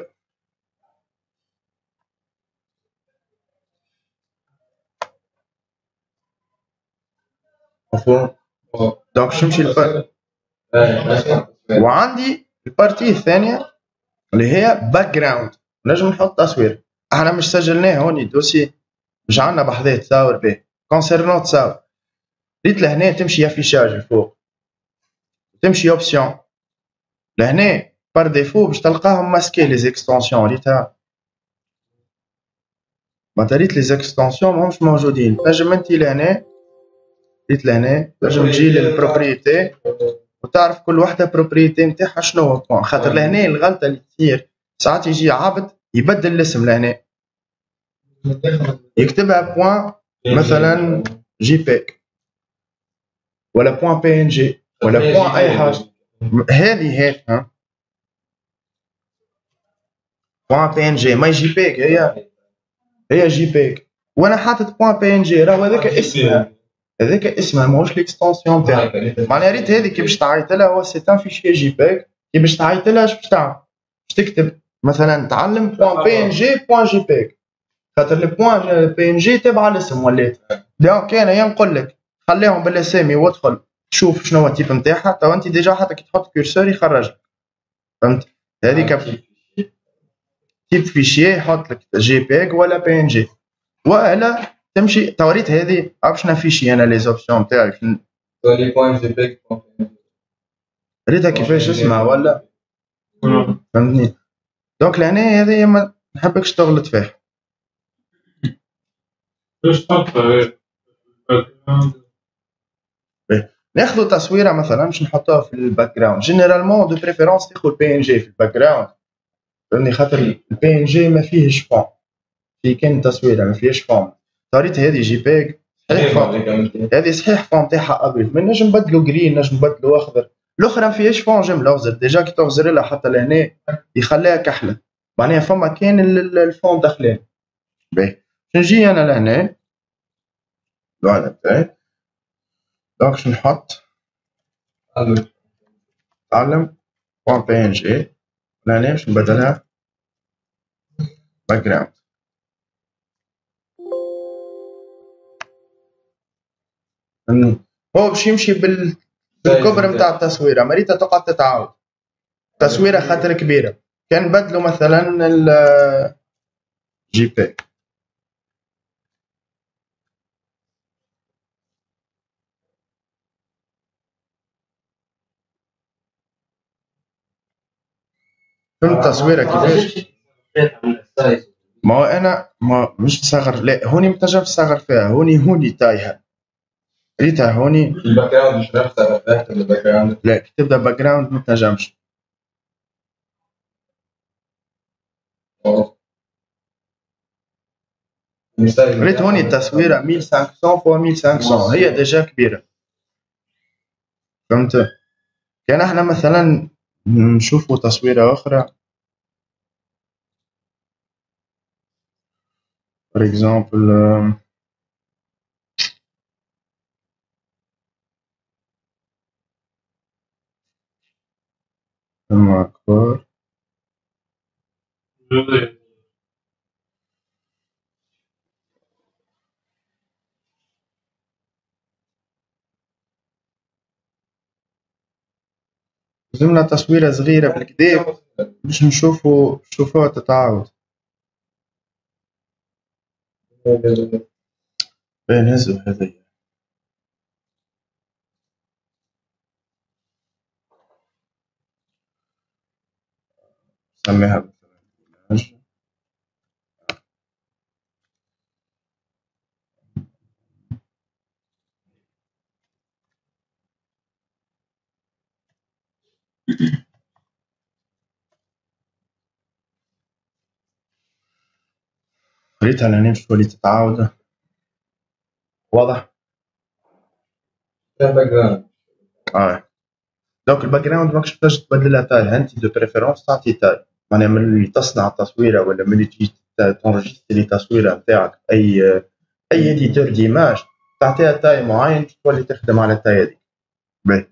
مفهوم. دونك شنمشي وعندي البارتي الثانيه اللي هي باك جراوند، نجم نحط تصوير. احنا مش سجلناه هوني دوسي، مش عندنا بحذاه تصاور به كونسيرنون تصاور. ريت لهنا تمشي افيشاج الفوق، تمشي اوبسيون لهنا بار ديفو باش تلقاهم ماسكي لي زيكستونسيون. ريتها معناتها ريت لي زيكستونسيون ماهمش موجودين. تنجم انت لهنا ريت لهنا تنجم تجي للبروبريتي وتعرف كل وحده بروبريتي نتاعها شنو هو بوان. خاطر لهنا الغلطه اللي تصير ساعات يجي عبد يبدل الاسم لهنا يكتبها بوان مثلا جي بيك ولا بوان بي ان جي ولا بوان اي حاجه. هذه هيك بوان بي ان جي ما جي بيك، هي جي بيك وانا حاطط بوان بي ان جي راهو هذاك اسمها، هذاك اسمها ماهوش ليكستونسيون تاعها. معناها ريت هذه كي باش تعيط لها هو سي ان فيشي جي بيك، كي باش تعيط لها اش باش تعمل؟ باش تكتب مثلا تعلم بوان بي ان جي بوان جي بيك، خاطر البوان بي ان جي تبع الاسم ولات. دونك انا نقول لك خليهم بالاسامي وادخل شوف شنو هو التيب نتاعها. تو انت ديجا حتى كي تحط كورسور يخرج لك، فهمت؟ هذيك تيب فيشي يحط لك جي بيك ولا بي ان جي ولا تمشي توريت هذه باش نافيشي انا لي زوبسيون تاعي لي بوان جي بيك ريتها كيفاش اسمها ولا فهمتني. دونك لهنا هذه ما نحبكش تغلط فيها. باش تحطها ناخذ تصويره مثلا باش نحطوها في الباك جراوند. جينيرالمون دو بريفيرونس تاخذ بي ان جي في الباك جراوند، فهمني، خاطر البي ان جي ما فيهش فون، في كان تصويره ما فيهش فون. طريت هذه جي بيك صحيح فون، هذه صحيح فون تاعها ابيض، ما نجم نبدلو جرين نجم نبدلو اخضر. الاخرى ما فيهاش فون جمله اغزر ديجا كي تغزر لها حتى لهنا يخليها كحله، معناها فما كان الفون داخلين. باهي نجي انا لهنا الوعد تاعي دونك باش نحط تعلم بوان بي ان جي لهنا باش نبدلها باك جراوند. هو باش يمشي بالكبر نتاع التصويره، مريتها تقعد تتعاود تصويره خاطر كبيره. كان نبدلوا مثلا الجي بي فهمت التصويره كيفاش. ما هو انا ما مش مصغر، لا هوني ما تنجمش تصغر فيها، هوني تايهه ريتها هوني الباك جراوند مش نفسها تحت الباك جراوند. لا كي تبدا باك جراوند ما تنجمش. ريت هوني التصويره 1500 فوا 1500 هي ديجا كبيره، فهمت. كان احنا مثلا نشوفوا تصويره اخرى فور اكزومبل اكبر لازمنا تصويره صغيره بالكدا باش نشوفوها تتعاود. نهزو هذي نسميها مثلا خليتها لهنا مش تولي تتعاود. واضح؟ باك جراوند. دونك الباك جراوند ماكش تحتاج تبدلها تاي، انت دو بريفيرونس تعطي تاي، معناها ملي تصنع التصويره ولا ملي تجي تونجستري تصويره نتاعك اي اديتور ديماج تعطيها تاي معين تولي تخدم على التاي هذيك. باهي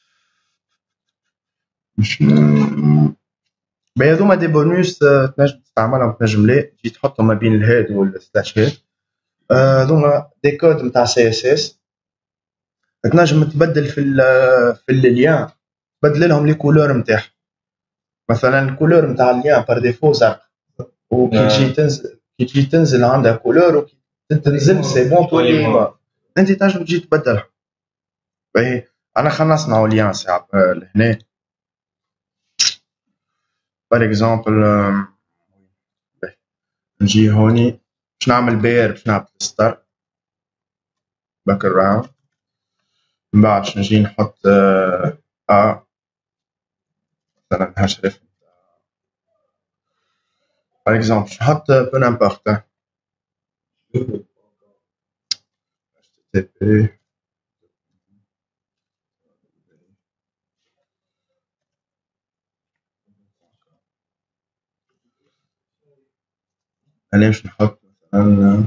مش باهي هذوما دي بونوس تنجم تستعملهم تنجم لا تجي تحطهم ما بين الهاد والسلاش هاد. هذوما دي كود نتاع سي اس اس تنجم تبدل في الليان، تبدل لهم لي كولور نتاعهم. مثلا الكولور نتاع الليان بار ديفو زرق، وكي تجي تنزل كي تجي تنزل عندها كولور وكي تنزل سي بون تولي انت تنجم تجي تبدلها. باهي انا خلينا نصنعوا ليان ساعه لهنا بار اكزومبل. نجي هوني باش نعمل بير باش نعمل ستار باك جراوند، من بعد باش نجي نحط مثلا هشرف بار اكزومبل باش نحط بو نامبورت تي بي. انا باش نحط مثلا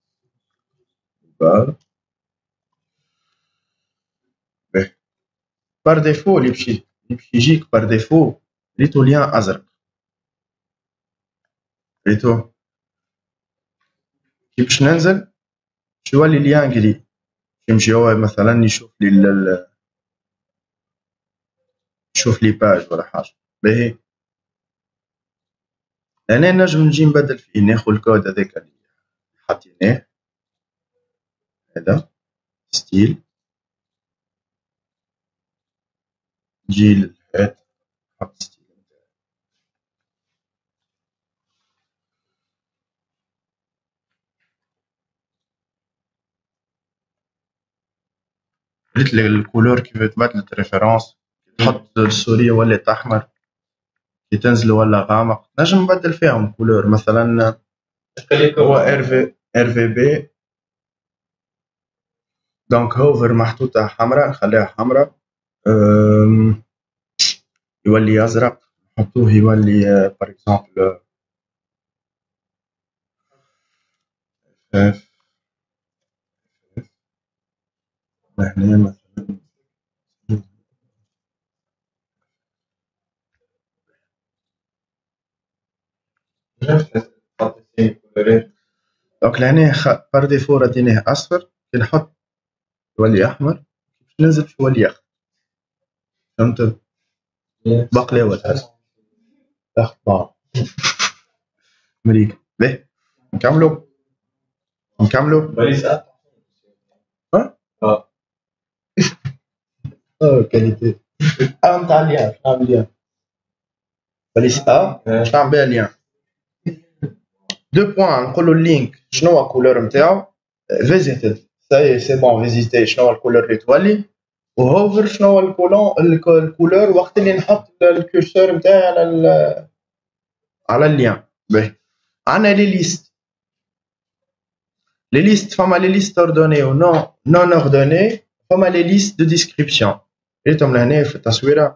بار بار ديفو اللي باش يجيك بار ديفو ريتو ليان ازرق، ريتو كي باش ننزل باش يولي ليان قليل، باش يمشي هو مثلا يشوف لي باج ولا حاجه. باهي انا نجم نجي نبدل فيه، ناخذ الكود هذاك اللي حطيناه هذا ستيل، نجي للهاد نحط ستيل. قلت لك الكولور كيف تبدلت ريفيرونس، تحط السوري ولات احمر، كي تنزل ولا غامق، نجم نبدل فيهم كولور. مثلا هو ار في بي دونك هوفر محطوطه حمراء نخليها حمراء، يولي ازرق نحطوه يولي بار اكزومبل هنا مثلا. دونك لهنا بار ديفو رديناه اصفر، كي نحط يولي احمر، باش ننزل باش يولي اخضر. فهمت؟ بقلاوة تحس اخضر مريك. باهي نكملوا ها كاليتي نتاع اليان باش نعمل اليان باليس باش نعمل بها اليان دو بوان. نقولوا اللينك شنو هو الكولور نتاعو، فيزيتد سي بون فيزيتي شنو هو الكولور اللي تولي، وهوفر شنو هو الكولور وقت اللي نحط الكورسور نتاعي على الليان. باهي عندنا لي ليست، لي ليست فما لي ليست اوردوني و نون اوردوني، فما لي ليست دو ديسكريبسيون. ريتهم لهنا في التصويره.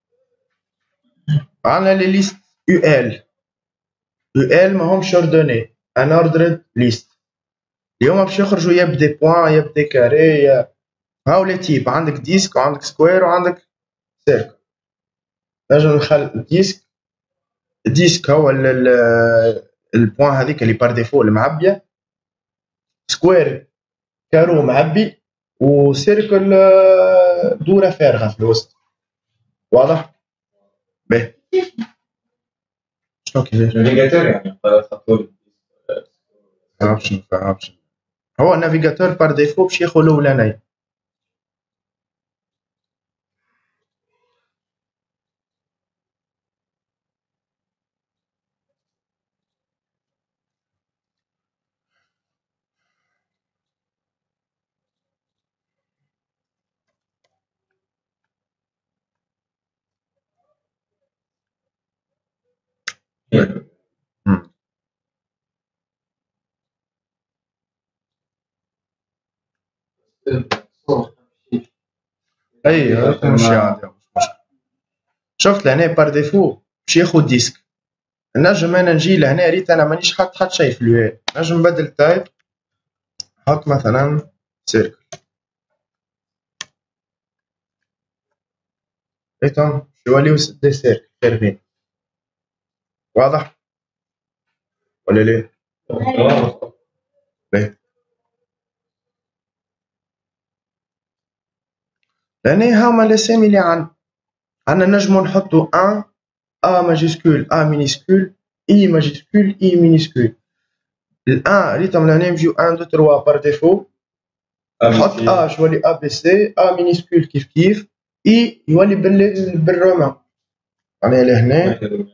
عندنا لي ليست يو ال، يو ال ماهمش اوردوني، ان اوردرد ليست. اليوم باش يخرجوا يا بدي بوان يا بدي كاري يا هاو لي تيب. عندك ديسك وعندك سكوير وعندك سيركل. نجم نخلي ديسك هو البوان هذيك اللي بار ديفو المعبيه، سكوير كارو معبي، وسيركل دوره فارغه في الوسط. واضح؟ باهي شنو كيفاش؟ نافيجاتور يعني خطوا لي. فهمتش. هو النافيغاتور بار ديفو باش ياخذ الاولاني. اي هاك نمشي عادي مش مشكل. شفت لهنا بار ديفو باش ياخد ديسك، نجم انا نجي لهنا ريت انا مانيش حاط شيء في اليو نجم نبدل تايب نحط مثلا سيركل ريتهم يوليو دي سيركل خير واضح ولا ليه؟ ليه؟ لأن هاهما الأسامي اللي عندنا نجمو نحطو ان A ماجيسكول A مينيسكول I ماجيسكول I مينيسكول. الان ريتهم لهنا يمشيو 1 2 3 بار ديفو نحط A يولي A B C A مينيسكول كيف I يولي بالرومان معناها لهنا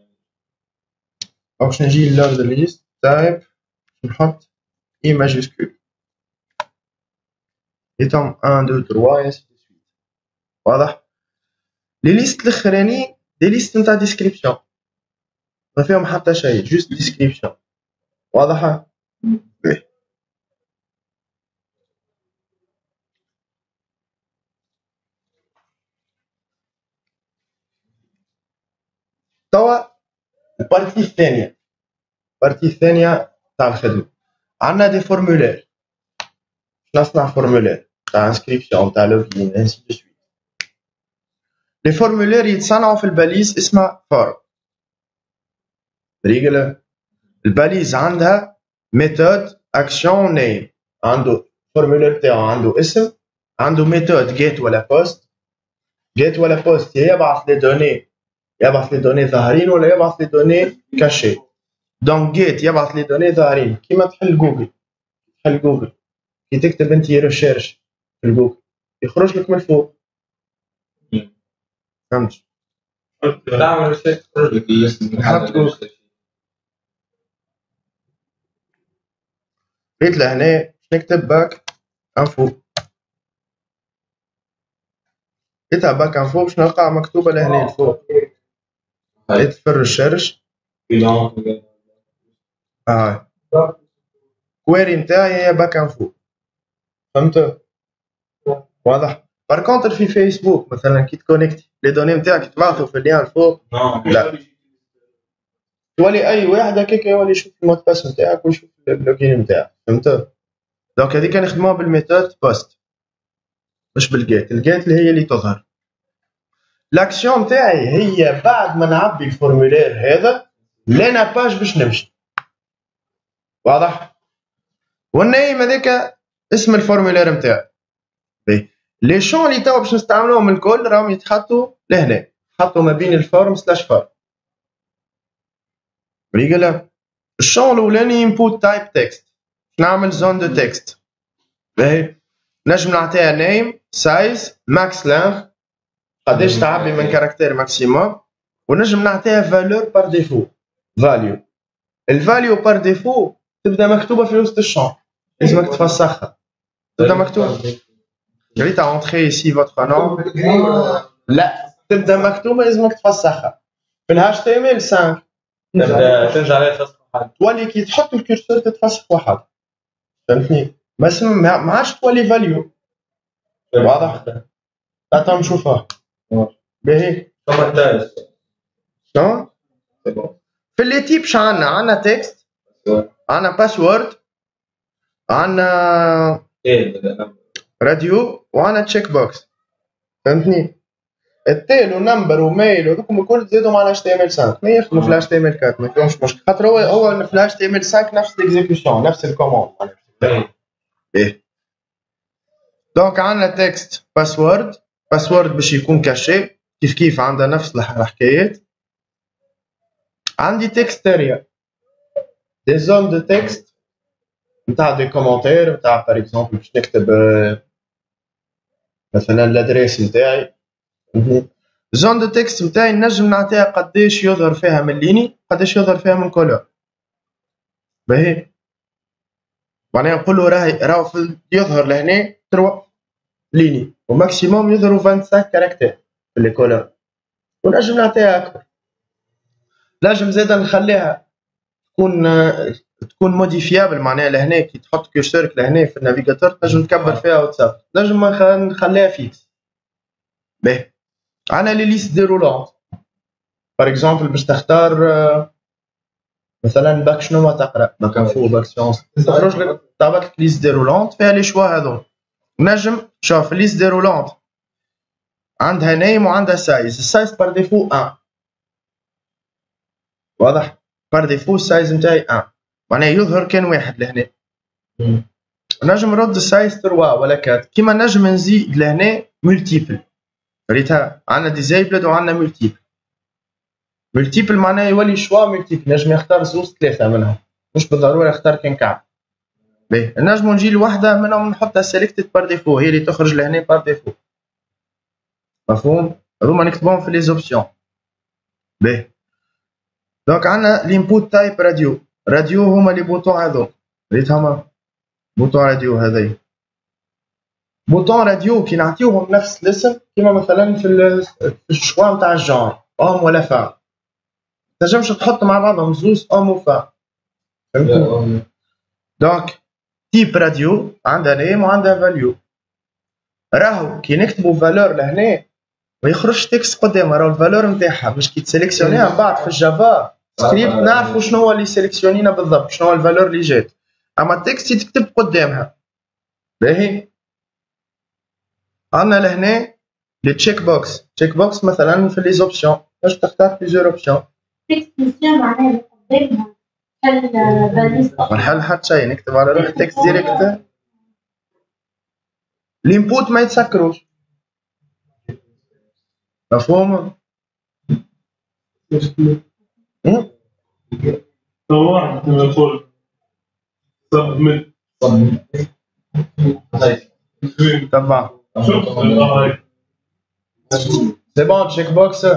باش نجي لوردر ليست تايب نحط I ماجيسكول ريتهم 1 2 3 ainsi de suite. واضح؟ لي ليست الاخرانيين دي ليست نتاع ديسكريبسيون ما فيهم حتى شيء جوست ديسكريبسيون واضحة؟ باهي توا البارتي الثانية تاع الخدمة عندنا دي فورمولير نصنع فورمولير تاع انسكريبسيون تاع لوجين انسي دو سويت. لي فورمولير يتصنعوا في الباليز اسمها فورم ريجل. الباليز عندها ميثود اكشن نيم عنده فورمولير تاعو عنده اسم عنده ميثود جيت ولا بوست. جيت ولا بوست يبعث لي دوني ظاهرين ولا يبعث لي دوني كاشي. دونك جيت يبعث لي دوني ظاهرين كيما تحل جوجل كي تكتب انت ريشيرش في الجوجل يخرج لك من الفوق فهمت. تعمل ريسيرش يخرج لك الاسم حط جوجل جيت لهنا باش نكتب باك انفو جيتها باك انفو باش نلقاها مكتوبه لهنا الفوق جيت في الريشيرش كويري نتاعي هي باك انفو فهمت. واضح. بار كونتر في فيسبوك مثلا كي تكونيكتي لي دوني نتاعك تبعثوا في اللين الفوق لا تولي اي واحد هكاك يولي يشوف المود باس نتاعك ويشوف اللوجين نتاعك فهمت. دونك هذيك نخدموها بالميثود بوست مش بالجيت. الجيت اللي هي اللي تظهر. لاكسيون نتاعي هي بعد ما نعبي الفورمولير هذا لنا باج باش نمشي واضح. والنايم هذاك اسم الفورمولير نتاعي. لي شون اللي توا باش نستعملوهم الكل راهم يتحطوا لهنا حطوا ما بين الفورم سلاش فورم ريجل. الشون الاولاني انبوت تايب تكست نعمل زون دو تكست باهي نجم نعطيها نيم سايز ماكس لينث قداش تعبي من كاركتير ماكسيموم ونجم نعطيها فالور بار ديفو فاليو. الفاليو بار ديفو تبدا مكتوبه في وسط الشون لازمك تفسخها تبدا مكتوبه ريت انتري سي فوتر نوم لا تبدا مكتوبه لازمك تفسخها في الهاش تي ام ال 5 تنزل عليها تفسخ واحد تولي كي تحط الكورسور تتفسخ واحد فهمتني ما عادش تولي فاليو واضح. تعال نشوفها باهي. شنو في اللي تيب عندنا تكست عندنا باسورد عندنا راديو وعندنا تشيك بوكس فهمتني. التيل ونمبر وميل وذوكم الكل تزيدهم على HTML5 ما يخدموا في HTML4 ما فيهمش مشكل خاطر هو في HTML5 نفس الاكزيكيوشن نفس الكوموند ايه. دونك عندنا تكست باسورد باش يكون كاشي كيف عندنا نفس الحكايات. عندي تكست اريا دي زون دو تكست نتاع دي كومونتير نتاع بار اكزومبل باش نكتب مثلا لادريس نتاعي. زون دو تكست نتاعي نجم نعطيها قداش يظهر فيها من ليني قداش يظهر فيها من كولور باهي معناها نقول له راهو يظهر لهنا 3 ليني وماكسيموم يظهروا 25 كاركتير في لي كولور ونجم نعطيها اكثر. نجم زاده نخليها تكون موديفيابل، معناها لهنا كي تحط كورسورك لهنا في النافيغاتور تنجم تكبر فيها واتساب، نجم نخليها فيكس. باهي عندنا لي ليست ديرولونت باغ اكزومبل باش تختار مثلا باك شنو ما تقرا، باك انفو باك سيونس، تخرج لك طابت لك ليست ديرولونت فيها لي شوا هذو. نجم شوف ليست ديرولونت عندها نيم وعندها سايز، السايز بار ديفو 1 واضح، بار ديفو السايز نتاعي 1 معناها يظهر كان واحد لهنا. نجم نرد السايز 3 ولا 4 كيما نجم نزيد لهنا ملتيبل، ريتها عندنا ديزايبلد وعندنا ملتيبل. ملتيبل معناها يولي شوا ملتيبل، نجم يختار زوز ثلاثة منهم، مش بالضرورة يختار كان كعب. باهي نجمو نجي لوحدة منهم نحطها سيلكتد بار ديفو، هي اللي تخرج لهنا بار ديفو، مفهوم؟ هذوما نكتبوهم في لي زوبسيون. باهي دونك عندنا الانبوت تايب راديو، راديو هما لي بوطون هذوك، ريت هما بوطون راديو هذايا. بوطون راديو كي نعطيوهم نفس الاسم كيما مثلا في الشوا نتاع الجونر ام ولا فام، تنجمش تحط مع بعضهم زوز ام وفام، فهمتوا؟ دونك تيب راديو عندها نيم وعندها فاليو، راهو كي نكتبوا فالور لهنا ما يخرجش تكست قدامها، راهو الفالور نتاعها باش كي تسيليكسيونيها من بعد في الجافا سكريبت نعرفوا شنو هو اللي سيليكسيونينا بالضبط، شنو هو الفالور اللي جات، اما التكست يتكتب قدامها. باهي عندنا لهنا لي تشيك بوكس، تشيك بوكس مثلا في لي زوبسيون باش تختار بليزيور اوبسيون. تكستيشن معناها اللي قدامها حل باليس، ما نحل حتى شيء، نكتب على روحي تكست ديريكت. الانبوت ما يتسكروش، مفهوم؟ واحد كما يقول سبميت تمام سي بون تشيك بوكس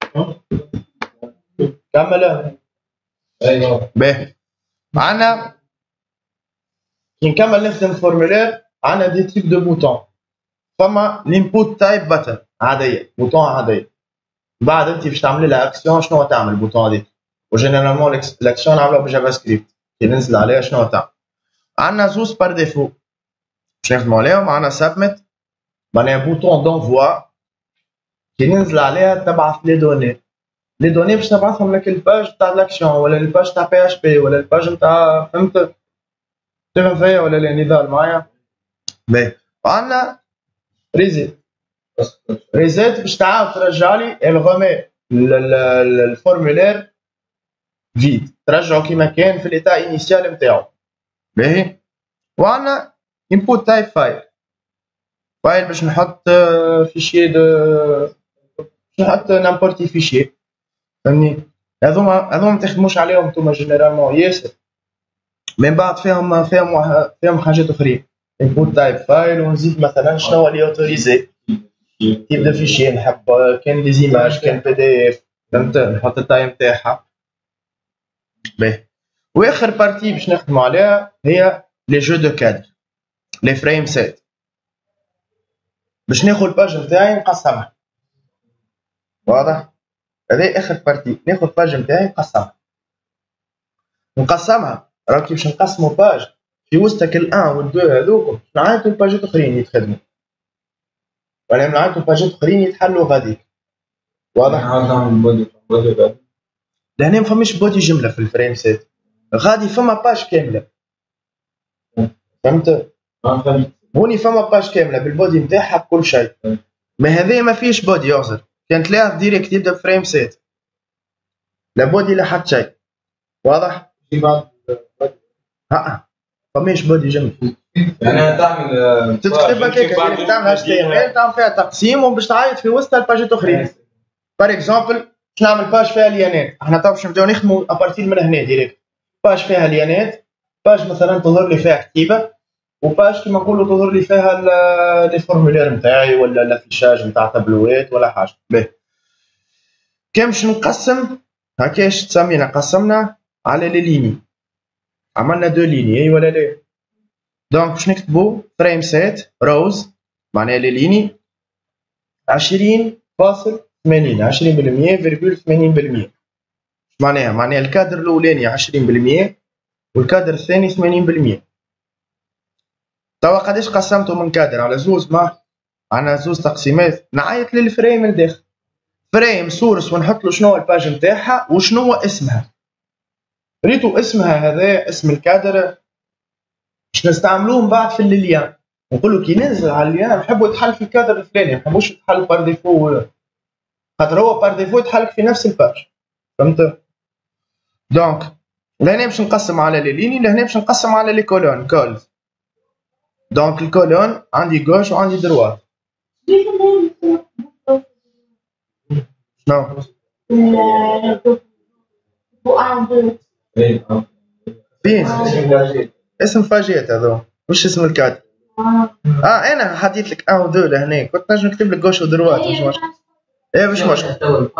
كمل. باهي عندنا كي نكمل نخدم فورمولير عندنا دي تيب دو بوتون، فما الانبوت تايب باتن عاديه، بوتون عاديه، بعد انت باش تعملي لها اكسيون شنو تعمل البوتون هذيك، وجينيرالمون الاكسيون نعملوها بالجافا سكريبت كي ننزل عليها شنو تعمل. عندنا زوز بار ديفو باش نخدمو عليهم، عندنا سابميت معناها بوتون دونفوا كي ننزل عليها تبعث لي دوني، لي دوني باش نبعثهم لك الباج تاع الاكسيون ولا الباج تاع بي اش بي ولا الباج نتاع، فهمت؟ تفهم فيا ولا لا؟ نضال معايا؟ باهي عندنا ريزيت، ريزيت باش تعاود ترجع لي الغومي الفورمولير فيد، ترجعه كيما كان في الايتا انيسيال نتاعو. باهي وعندنا انبوت تايب فايل، فايل باش نحط فيشي دو، باش نحط نامبورتي فيشي، فهمني؟ هذوما ما تخدموش عليهم نتوما جينيرالمون ياسر، من بعد فيهم حاجات اخرين، انبوت تايب فايل ونزيد مثلا شنو اللي اوتوريزي تيب دو فيشي، نحب كان دي زيماج كان بي دي اف، فهمت؟ نحط التايم تاعها. باهي واخر بارتي باش نخدمو عليها هي لي جو دو كادر، لي فريم سيت، باش ناخذ الباج نتاعي نقسمها، واضح؟ هذه اخر بارتي، ناخذ الباج نتاعي نقسمها، راه كي باش نقسمو باج في وسطك الان والدو هذوك نعيطو الباجات اخرين يتخدموا، ولا نعيطو باجات اخرين يتحلوا غاديك، واضح؟ لهنا ما فماش بودي جمله في الفريم سيت، غادي فما باج كامله، فهمت؟ هوني فما باج كامله بالبودي نتاعها بكل شيء، ما هذه ما فيش بودي يعذر، كان تلاقي ديريكت يبدا بفريم سيت لا بودي لا حتى شيء، واضح؟ فماش بودي جمله، يعني تعمل تكتب هكاك تعمل HTML تعمل فيها تقسيم وباش تعيط في وسط الباجات اخرين. بار اكزومبل باش نعمل باج فيها ليانات، احنا تو باش نبداو نخدموا ابارتير من هنا ديريكت، باج فيها ليانات، باج مثلا تظهر لي فيها كتيبه، وباج كيما نقولوا تظهر لي فيها لي فورمولير نتاعي ولا لافيشاج نتاع تابلوات ولا حاجه. باهي كان باش نقسم هكاش تسمينا، قسمنا على لي ليني، عملنا دو ليني اي ولا لا؟ دونك باش نكتبو فريم سيت روز معناها لي ليني 20.80 20.80% معناها الكادر الاولاني 20% والكادر الثاني 80%. توا قداش قسمته من كادر على زوز؟ ما عندنا زوز تقسيمات. نعيط للفريم الداخل، فريم سورس ونحط له شنو الباج نتاعها وشنو اسمها. ريتو اسمها هذا اسم الكادر باش نستعملوه من بعد في الليان. نقولوا كي ننزل على الليان نحبوا يتحل في الكادر الفلاني، ما نحبوش يتحل بار ديفو، خاطر هو بار ديفو يتحلك في نفس الباج. فهمت؟ دونك لهنا باش نقسم على لي ليني، لهنا باش نقسم على لي كولون كولز. دونك الكولون عندي غوش وعندي دروات. شنو؟ فين؟ اسم فاجيت هذا، وش اسم الكادر؟ انا حطيت لك 1 و 2 لهنا، كنت نجم نكتب لك غوش ودروات مش مشكل. ايه مش مشكل.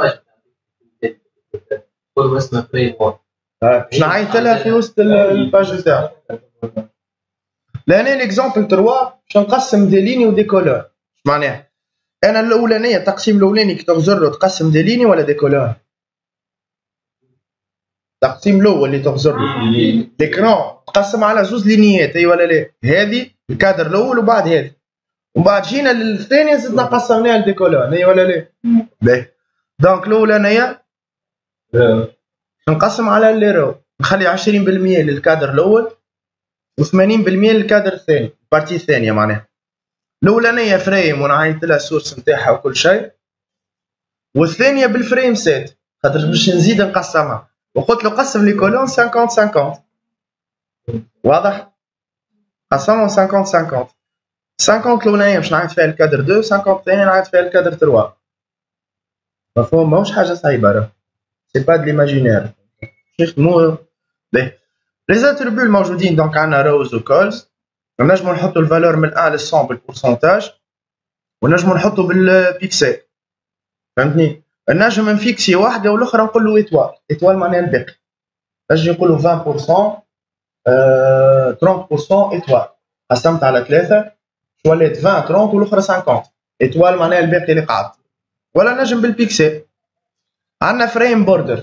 باش نعيط لها في وسط الباج نتاعو. لهنا ليكزومبل 3 باش نقسم دي ليني ودي كولون. معناها انا الاولانيه التقسيم الاولاني كي تغزر له تقسم دي ليني ولا دي كولون؟ التقسيم الاول اللي تغزر له ليكرون تقسم على زوز لينيات، اي ولا لا؟ هذه الكادر الاول وبعد هذه، ومن بعد جينا للثانيه زدنا قسمناها لدي كولون، اي ولا لا؟ باهي. دونك الاولانيه نقسم على اللي رو، نخلي 20% للكادر الاول و80% للكادر الثاني، البارتي الثانيه. معناها الاولانيه فريم ونعيط لها السورس نتاعها وكل شيء، والثانيه بالفريم سيت خاطر باش نزيد نقسمها، وقلت له قسم لي كولون 50-50. واضح؟ قسمهم 50-50. 50 الاولانيه باش نعيط فيها الكادر 2، 50 الثانيه نعيط فيها الكادر 3. مفهوم؟ ماهوش حاجه صعيبه راه، سي با دو ليماجينير. نخدمو باهي. لي زاتريبيو الموجودين دونك عندنا روز وكولز، ونجمو نحطو الفالور من 1 ل 100 بالبورسونتاج، ونجمو نحطو بالبيكسل. فهمتني؟ نجم نفيكسي واحده والاخرى نقول له ايتوال. ايتوال معناها الباقي. نجم نقولو 20% 30% ايتوال، قسمت على 3 ولات 20 30 والاخرى 50. ايتوال معناها الباقي اللي قاعد. ولا نجم بالبيكسل. عندنا فريم بوردر.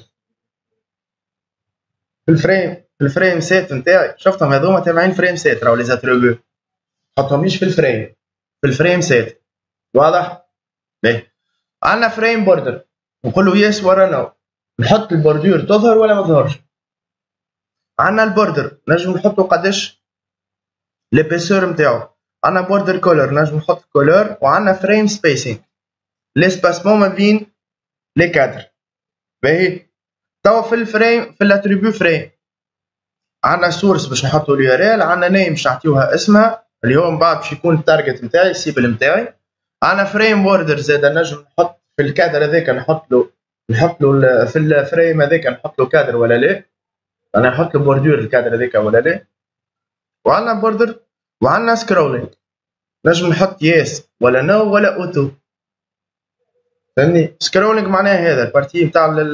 الفريم سيت نتاعي شفتهم هذوما تابعين فريم سيت، راهو لي زاتريبيو نحطهمليش في الفريم، في الفريم سيت. واضح؟ باهي. عندنا فريم بوردر نقول له يس ورا نو، نحط البوردور تظهر ولا ما تظهرش. عندنا البوردر نجم نحطو قداش ليبيسور نتاعو. عندنا بوردر كولر نجم نحط كولر، وعندنا فريم سبيسينغ ليسباسمون ما بين لي كادر. باهي. توا في الفريم في الاتريبيو فريم عندنا سورس باش نحطو اليو ار ال، عندنا نيم باش نعطيوها اسمها اللي هو من بعد باش يكون التارجت نتاعي السيبل نتاعي. عندنا فريم بوردر زاد نجم نحط في الكادر هذاك نحط له في الفريم هذاك نحط له كادر ولا لا، انا نحط له بوردور الكادر هذاك ولا لا. وعندنا بوردر وعندنا سكرولينج نجم نحط يس ولا نو ولا اوتو. فهمني؟ سكرولينج معناها هذا البارتي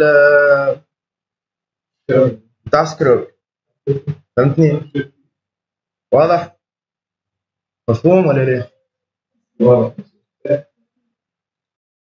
نتاع سكرول. فهمتني؟ واضح؟ مفهوم ولا لا؟ واضح.